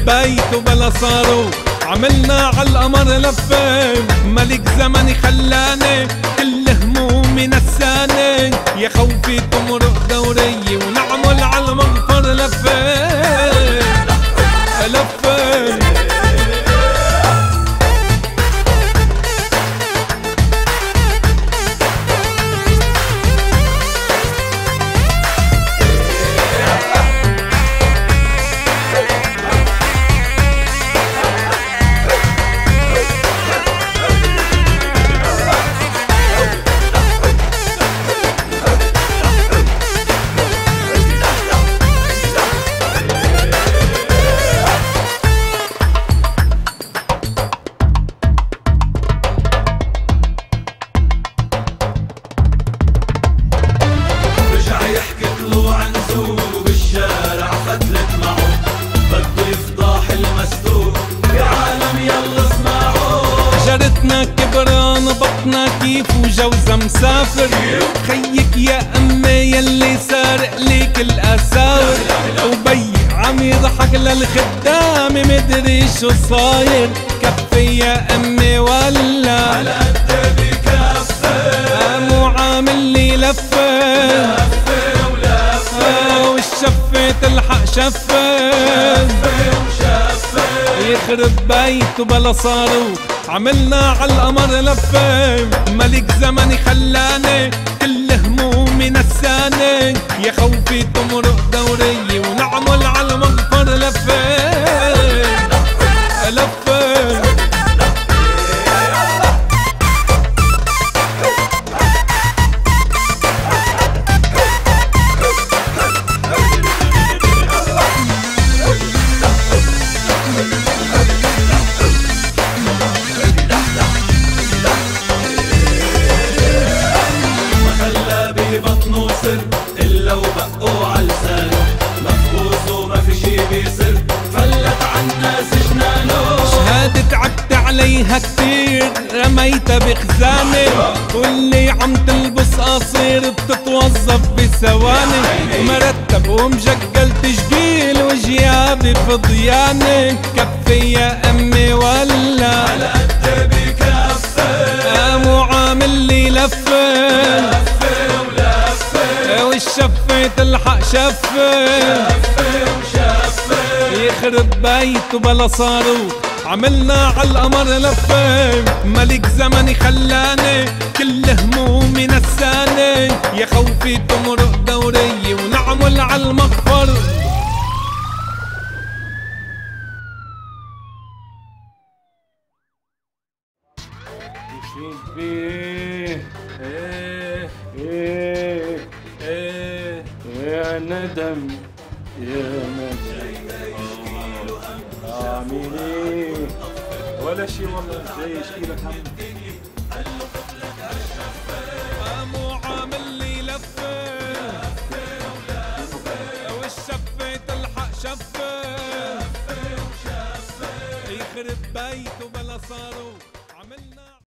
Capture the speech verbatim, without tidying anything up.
بيته بلا صاروخ، عملنا عالقمر لفة، ملك زمني خلاني كل همومي نساني، يا خوفي تمرق دورية ونعمل عالمغفر لفة لفة. شجرتنا كبران بطنا كيف وجوزها مسافر، خيك يا امي يلي سارق ليك الاساور، وبي عم يضحك للخدام مدري شو صاير، كفي يا امي ولا على قد بكفي، مو عامل لي لفه لفه ولفه، والشفه تلحق شفه يخرب بيته بلا صاروخ، عملنا عالقمر لفة، ملك زمني خلاني كل همومي نساني، يا خوفي تمرق دورية ونعمل عالمغفر لفة لفة. بطنه سر إلا وبقوا عاللسانه، مفقوس وما في شي بيصير، فلت عالناس جنانه. شهادة تعبت عليها كتير رميتها بخزانة، واللي عم تلبس قصير بتتوظف بثواني، مرتب ومجقل تجديل وجيابي فضيانة، كفي يا امي ولا على قد بكفي، مو عامل لي لفة والشفة تلحق شفة يخرب بيته بلا صاروخ، عملنا عالقمر لفة، ملك زمني خلاني كل همومي نساني، يا خوفي تمرق دورية ونعمل عالمغفر. يا ندم يا ندم اعمل ايه ولا شي والله، جاي يشكي لك هم مو عامل لي لفة والشفة تلحق شفة يخرب بيته بلا صاروخ، عملنا